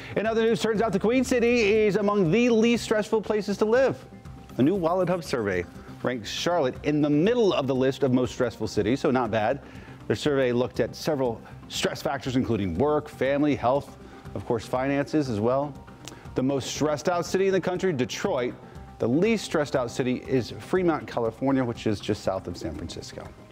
In other news, turns out the Queen City is among the least stressful places to live. A new WalletHub survey ranks Charlotte in the middle of the list of most stressful cities, so not bad. The survey looked at several stress factors, including work, family, health, of course, finances as well. The most stressed out city in the country, Detroit. The least stressed out city is Fremont, California, which is just south of San Francisco.